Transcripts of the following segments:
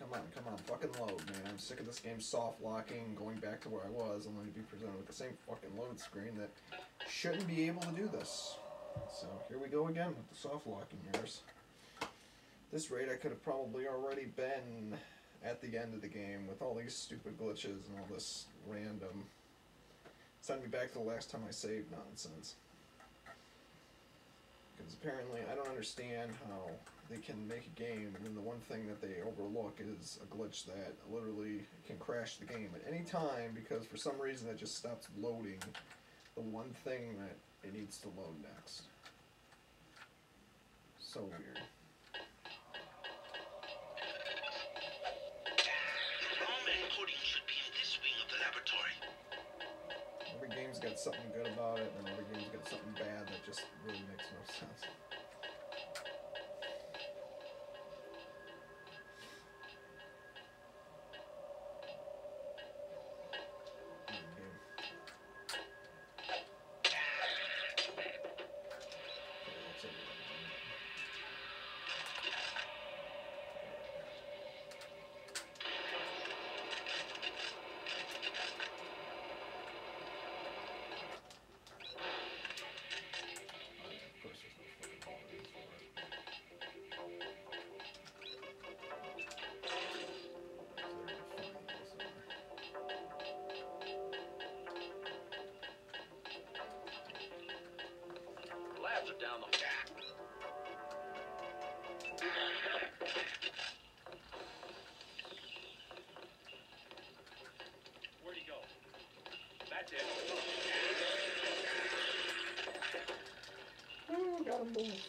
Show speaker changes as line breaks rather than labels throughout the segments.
come on, fucking load, man. I'm sick of this game soft locking, going back to where I was, only to be presented with the same fucking load screen that shouldn't be able to do this. So here we go again with the soft locking errors. This rate I could have probably already been at the end of the game with all these stupid glitches and all this random send me back to the last time I saved nonsense. Because apparently I don't understand how they can make a game and then the one thing that they overlook is a glitch that literally can crash the game at any time because for some reason it just stops loading the one thing that it needs to load next. So weird. Every game's got something good about it, and every game's got something bad that just really makes no sense.
Down the Where'd he go? That's it.
Oh, got him both.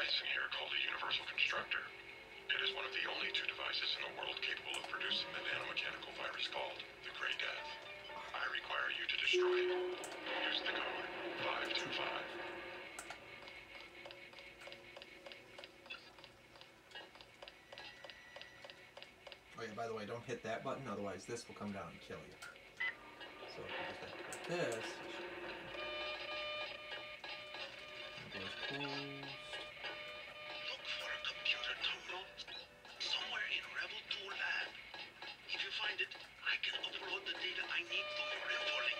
device in here called a universal constructor. It is one of the only 2 devices in the world capable of producing the nanomechanical virus called the Grey Death. I require you to destroy it. Use the code 525.
Oh yeah, by the way, don't hit that button, otherwise this will come down and kill you. So if you just activate this, it goes closed.
Look for a computer terminal somewhere in Rebel 2 lab. If you find it, I can upload the data I need to your InfoLink.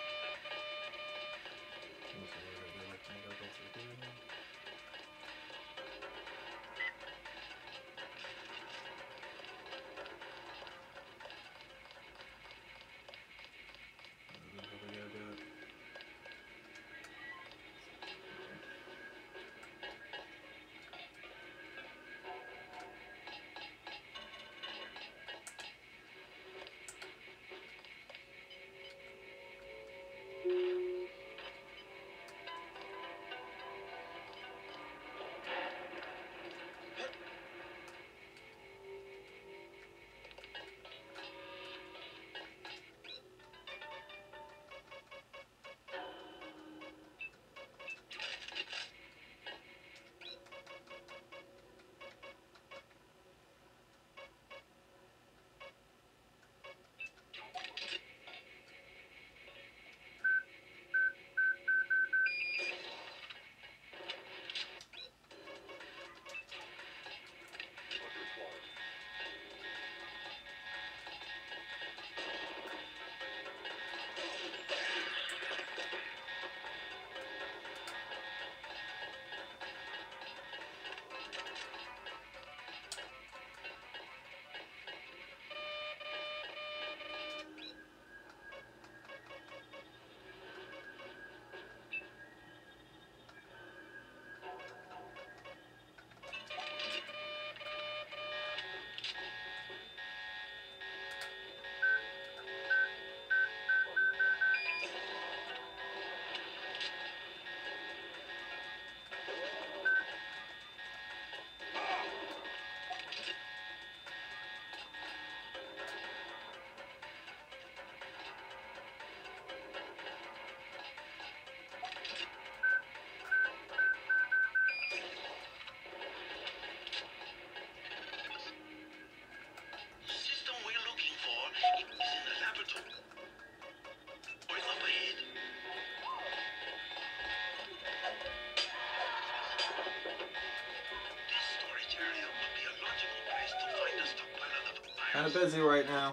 Kind of busy right now.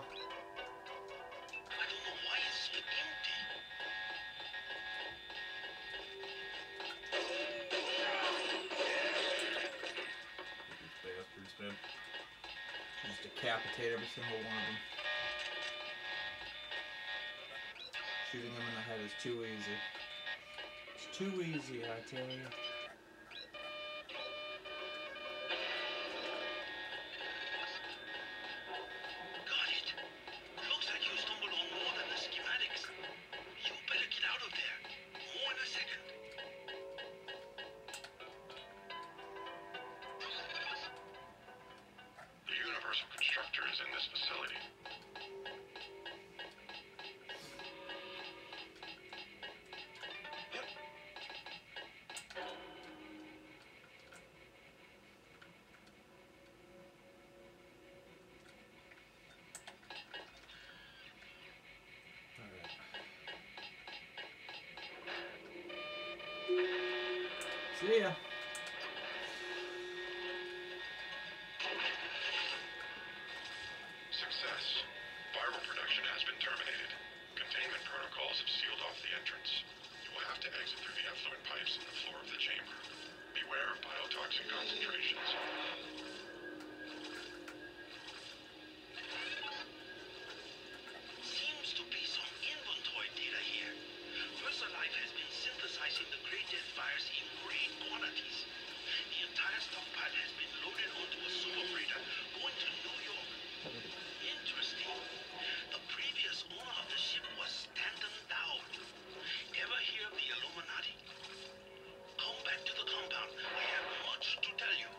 I don't know why it's so empty.
Bastards, man. Just decapitate every single one of them. Shooting them in the head is too easy. It's too easy, I tell you.
Got it. Looks like you stumbled on more than the schematics. You better get out of there. More in a second.
The universal constructor is in this facility.
See ya.
Success. Viral production has been terminated. Containment protocols have sealed off the entrance. You will have to exit through the effluent pipes in the floor of the chamber. Beware of biotoxin concentrations.
Seems to be some inventory data here. VersaLife has been synthesizing the Grey Death virus in great quantities. The entire stockpile has been loaded onto a super freighter going to New York. Interesting. The previous owner of the ship was Stanton Dowd. Ever hear of the Illuminati? Come back to the compound. I have much to tell you.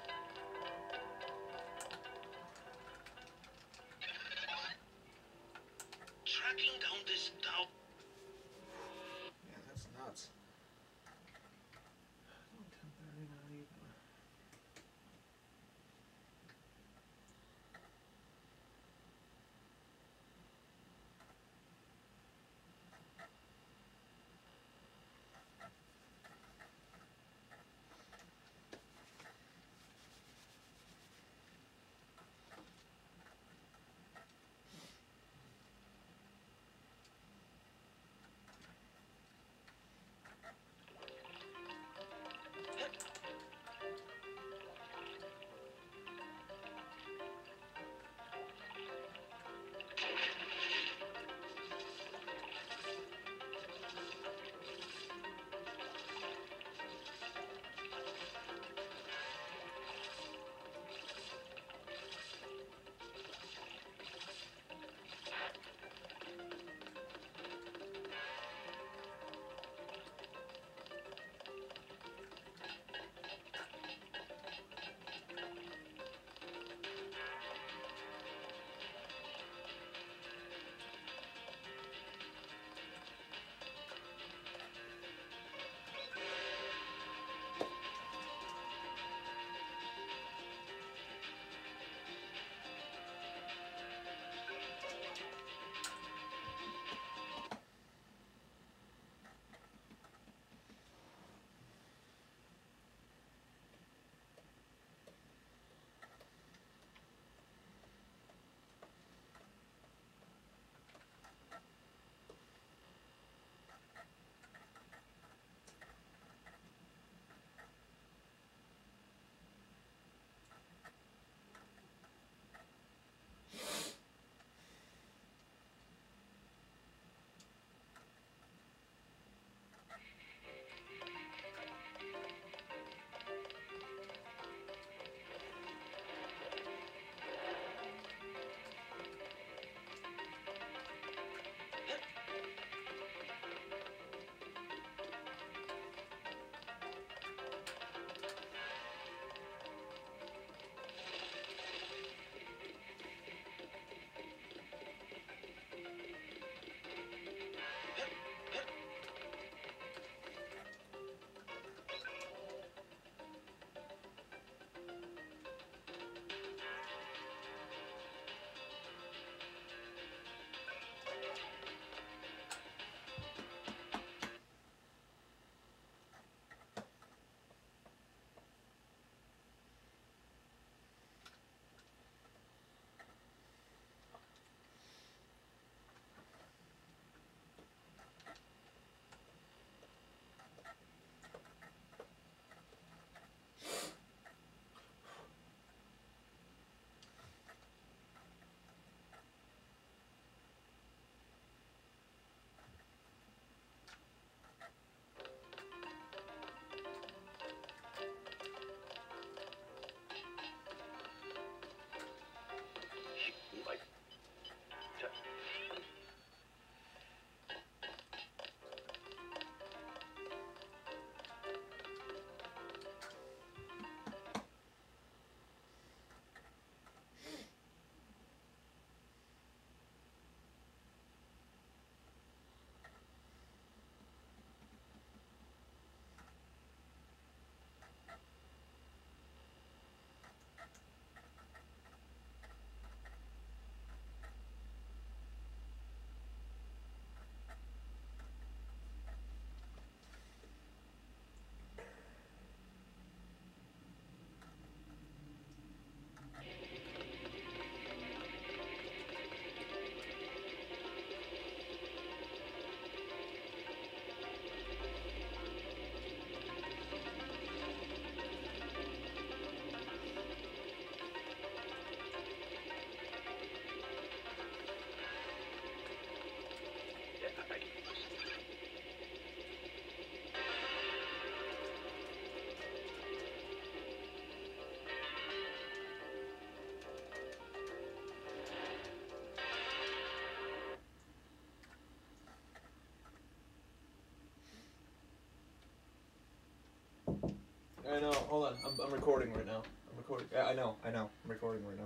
I know. Hold on. I'm recording right now. I'm recording. Yeah, I know. I'm recording right now.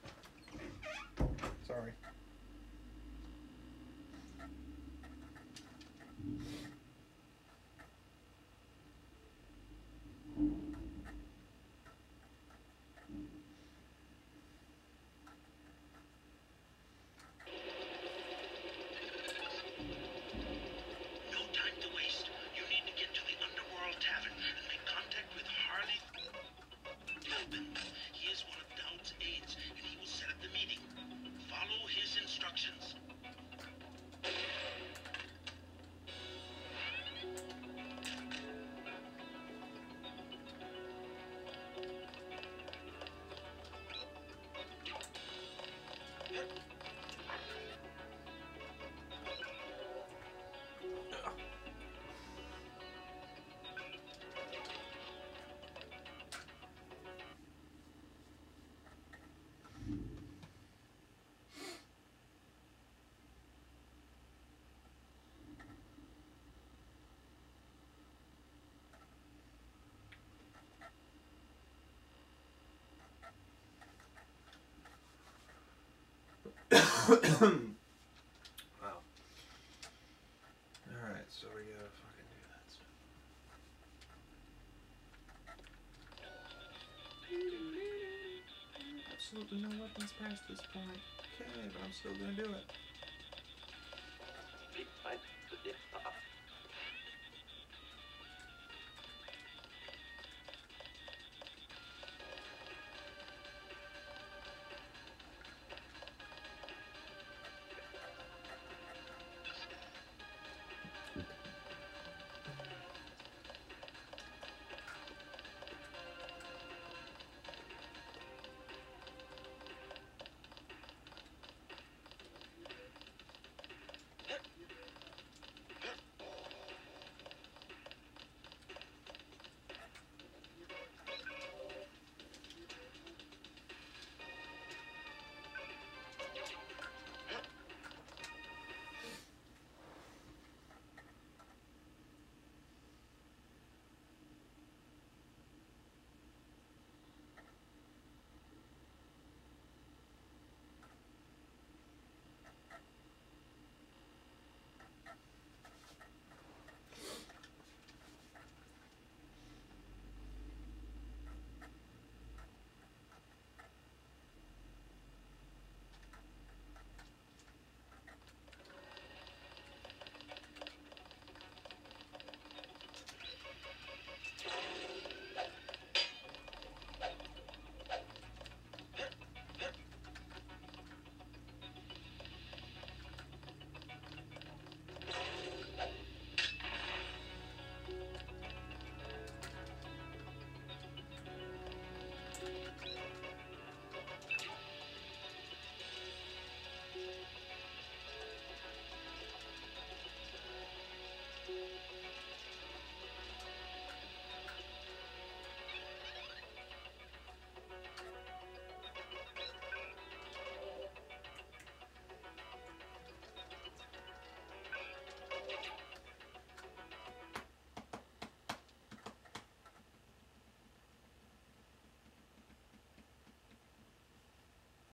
Sorry.
No time to waste. You need to get to the Underworld Tavern and make contact with Harley Philbin. He is one of Dowd's aides, and he will set up the meeting. Follow his instructions.
Wow. Alright, so we gotta fucking do that. Absolutely no weapons past this point. Okay, but I'm still gonna do it.